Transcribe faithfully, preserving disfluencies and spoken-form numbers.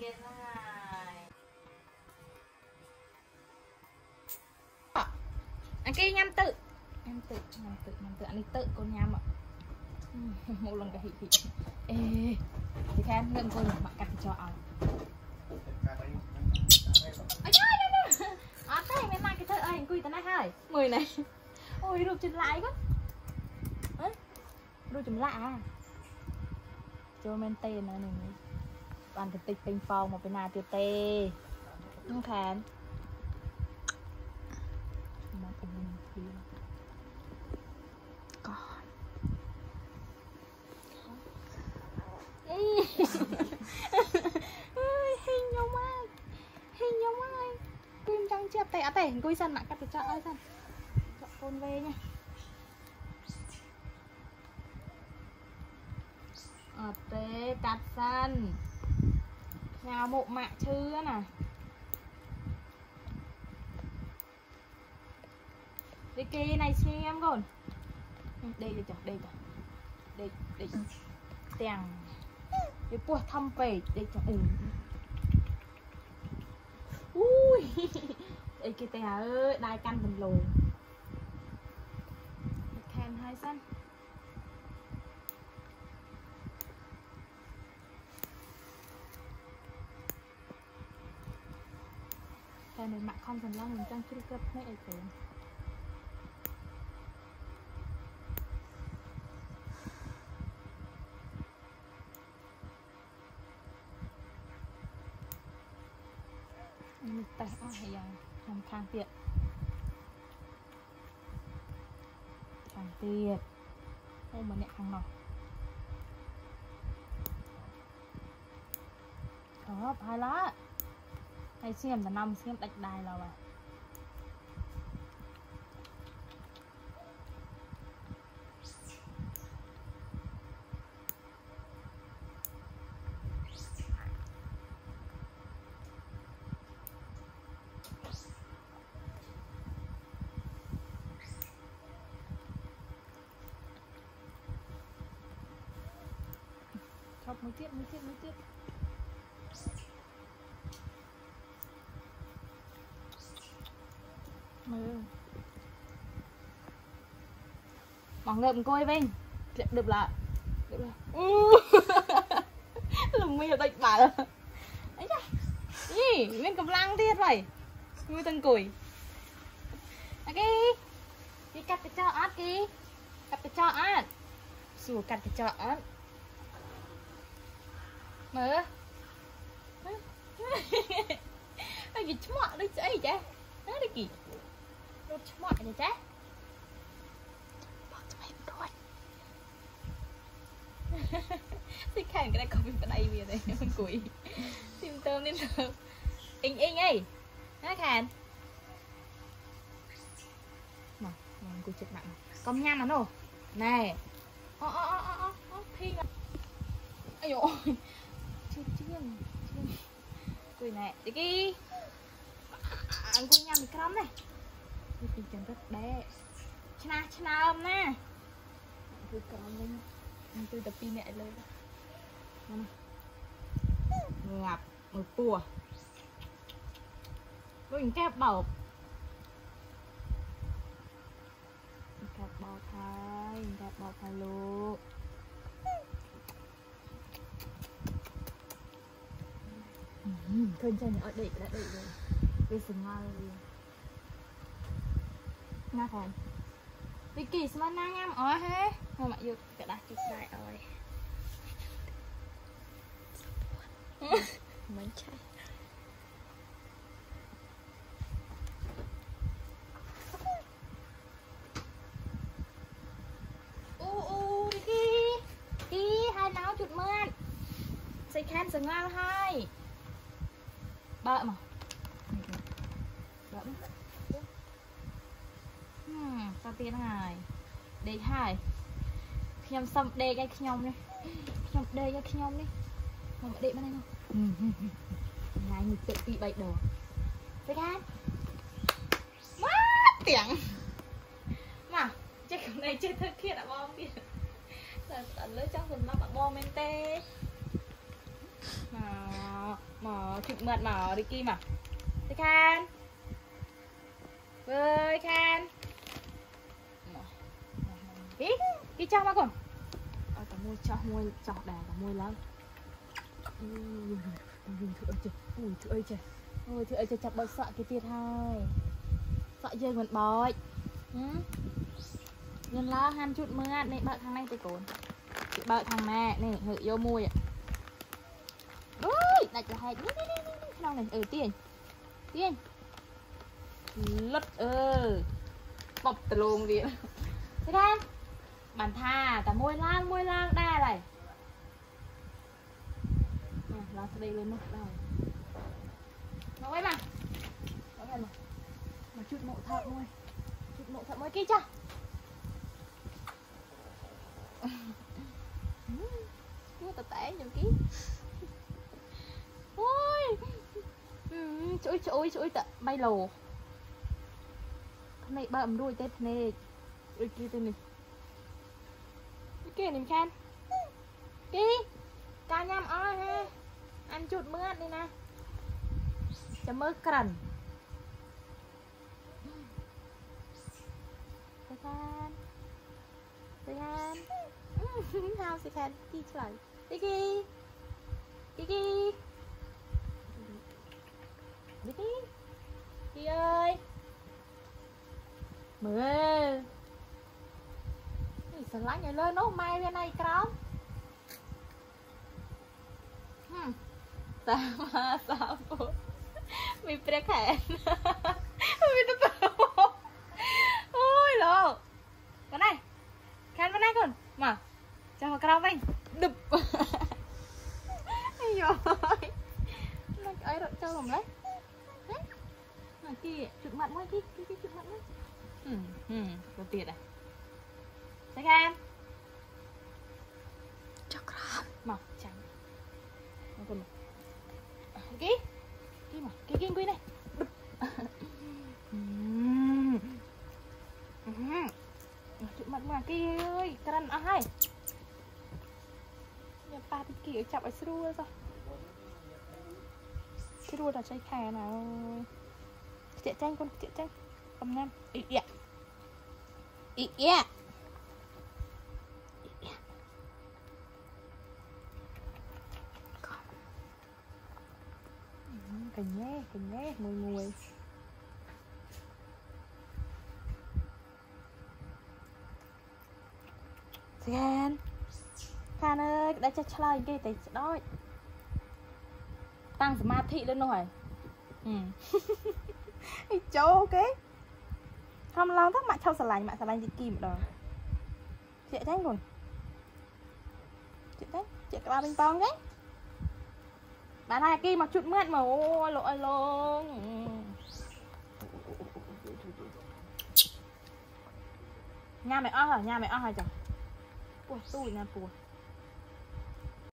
kia này. Anh kia nhắm tự. Nhắm tự, nhắm tự, nhắm tự, anh đi tự con nhắm ạ. Một lần cái hị hị. Ê, thì khen ngân cô mà cắt cho ảo. Ây trời đây nè. À tay mấy mai cái thơ ơi, quy tao này hai. Mười này. Ôi rụt chân lại quá. Ơi. Rụt chân lại à. Cho men tên nữa này. Bạn cái tịch ping pong một bên nào tiêu tê. Không khen. Mà cũng mình còn. Hình nhau mai. Hình nhau mai. Quên trăng chẹp tè tè quy sân mạng cắt cái chợ ơi sân. Chợ con về nha. Ở tê cắt sân. Nào mộ mạ chứ nè. Đi kia này xem con. Đây đây cho, đây cho. Đây, đây. Tèng. Cái bùa thăm về đây cho. Ừ. Ui. Đây kia tè ơi, đai căn bình lùn. Khen hai sân. Khen này mạng không phần lo mình trang chưa cấp mấy ấy tiền. Mình tay ai à, làm khang tiện. Khang tiện. Không mà nè khang nọ. Đó, hai lá. Hay xem là năm xem đạch đài là vậy. Chọc mới tiết, mới tiết, mới tiết. Ừ. Mỏng lượm coi Vinh. Được là được là ừ. Lùm mi ở đây bà rồi. Ấy da. Ý, nguyên cầm lăng tiết vậy. Nguyên tân củi. Ok. Đi cắt cái cho át kì. Cắt cái cho át. Xùa cắt cái cho át. Mở. Cái gì chứ mọ đấy chứ chứ. Đó đi kì. Nó chứ mọ này chứ. Bỏ cho em đuôi. Thì khăn cái này có mình vào đây bây giờ đây. Mình củi. Tìm tôm lên tôm. Inh inh ấy. Nó khăn. Mà, mình củi chụp nặng. Con nhăn nó nổ. Này. Ô ô ô ô ô. Thi à. Ây dồi ôi. Chiên chiên. Củi này. Đi kì. Anh cô nhăn cái lắm này. Đi tìm chân rất bé. Chna chna ôm nè. Tôi cầm lên. Anh tôi tập pin mẹ lên. Ngạp một pùa. Mình kẹp bầu. Mình kẹp bầu thay. Mình kẹp bầu thay luôn. Thôi cho nhỏ đẩy đã đẩy rồi. Bây giờ ngon rồi. Nga khỏe. Vì kỳ mà năng em ở hết. Thôi mà yêu cái đá chụp đại rồi. Mấy chai. U u đi kì. Kì hai náo chụp mơn. Xây khen sừng ngon hai. Bợ mà. Bợ mà. Hmm, sao tiên hai. Đây hai. Nhầm xong đê cái nhom đi. Nhom đê cái nhom đi. Mà mà đệm bên đây không? Này mình tự bị bậy đồ. Phải gan. Má tiếng. Mà chắc hôm nay chơi thật kia đã bom kìa. Rồi tận lưới trong phần nó bạn bom men tê. Mà mà chụp mượt mà đi kim à đi Khan ơi Khan kí kí cho mà con ở cả môi cho môi chọt đà cả môi lắm nhìn thử ơi trời ui thử ơi trời ôi thử ơi trời chặt bớt sợ cái tiệt hai sợ chơi mình bòi nhân lá ham chút mưa này bợ thằng này thì cồn bợ thằng mẹ này hự vô môi ạ ôi này cho hai nào này ừ tiền tiền lất ơ bọc tà lông đi thế ra bàn thà cả môi lang môi lang đa này nó sẽ đây lên mất đâu nó ấy mà nó ấy mà mà chút mộ thợ môi chút mộ thợ môi kia chưa mua tờ tẻ nhiều ký ôi chuỗi chuỗi chuỗi tận bay lồ này bậm đuôi tết này đuôi kia tên này kia này khen kia ca nhâm ơi ha ăn chút mướt đi nè cho mớ cần Thế khen Thế khen How sẽ khen Đi trở lại Đi kì Đi kì Đi kì Kì ơi Mưa Sợ lạnh nhảy lên nó mai bên này không Sama sapo mi prekhen mi tập ôi lô cái này khen bên này con mà cho vào cao vinh đập ai rồi nó ấy rồi cho làm lấy mà kia chụp mặt mới kia kia kia chụp mặt mới ừ ừ có tiền à thấy khen cho cao mà chẳng nó còn kí kí mà kí kí quy này chụp mặt mà kí ơi cần ai nhà ba thì kí chọc ở sưu rồi cái đua là trái khè nào chạy tranh con chạy tranh cầm nem ý dạ ý dạ Cần nhé, cần nhé, mùi mùi Khan Khan ơi, đã cho chơi cái tay đó tăng ma thị lên rồi ừ chỗ ok không lo thắc mắc trong sờ lạnh mà sờ lạnh gì kìm rồi chị tránh rồi chị tránh chị các ba bên con đấy bạn này kia mặc chút mượt mà ôi lỗi luôn nhà mày o hả nhà mày o hả chồng ui tôi nè pùa